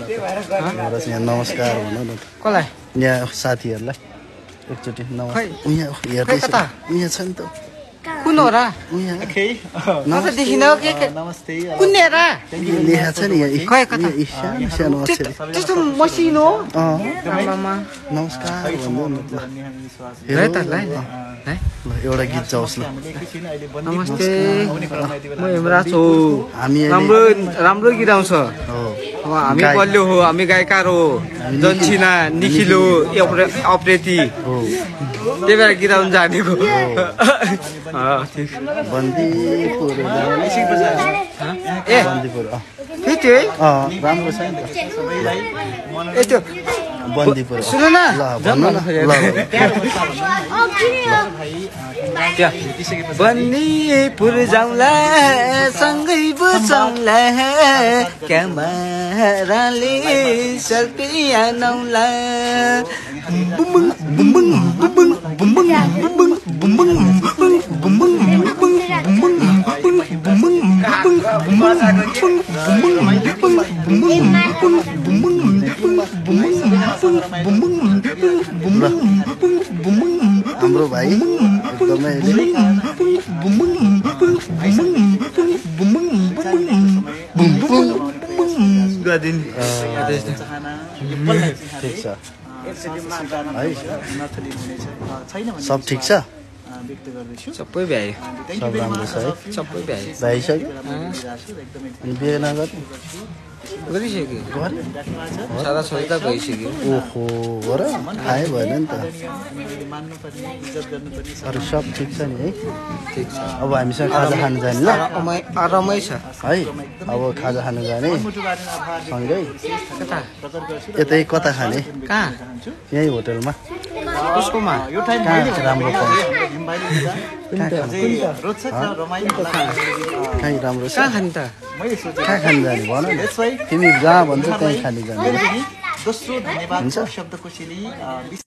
यहाँ नमस्कार भन न कसलाई यहाँ साथीहरूलाई एकचोटि नमस्कार यहाँ हेर्दैछ यहाँ छ नि त कुन हो र यहाँ देखिन नमस्ते कुन हेरा लेखा छ नि यहाँ खै कता सानो सानो अक्षर त्यस्तो मसिनो नमस्कार भन्नु न है त ल ल एउटा गीत जाओस् ल नमस्ते म हेमराज हो हामी राम्रो राम्रो गीत आउँछ हामी बलियो हो हामी गायककार हो जन्सिना निखिलो अप्रेती त्यही भएर गीत आउनु जानेको बन्दीपुर ए बन्दीपुर त्यो है राम्रो छ नि त ए त्यो बन्दीपुर सुन न ल भन्नु न ल बन्दीपुर जाउँला सँगै बचाउँला क्यामेराले सेल्फी आनौला बुम्बुङ बुम्बुङ बुम्बुङ बुम्बुङ बुम्बुङ बुम्बुङ बुम्बुङ बुम्बुङ हाम्रो भाइ एकदमै ठिक छ सब ठिक छ सबै भ्यायो सब राम्रो छ है सबै भ्यायो भइसक्यो अनि बिहे नगर्ने गरिसक्यो सारा छोरी त भइसक्यो ओहो हो र थाहै भएन नि त अरू सब ठिक छ नि है ठिक छ अब हामीसँग खाजा खानु जाने ल आरामै छ है अब खाजा खानु जाने सँगै कता यतै कता खाने कहाँ यही होटलमा उसकोमा कहाँ राम्रो पाउँछ कहीँ राम्रो छ कहाँ खाने त कहाँ खानु जाने भन न तिमी जहाँ भन्छौ त्यहीँ खानु जाने दोस्रो धन्यवाद शब्दकोशेली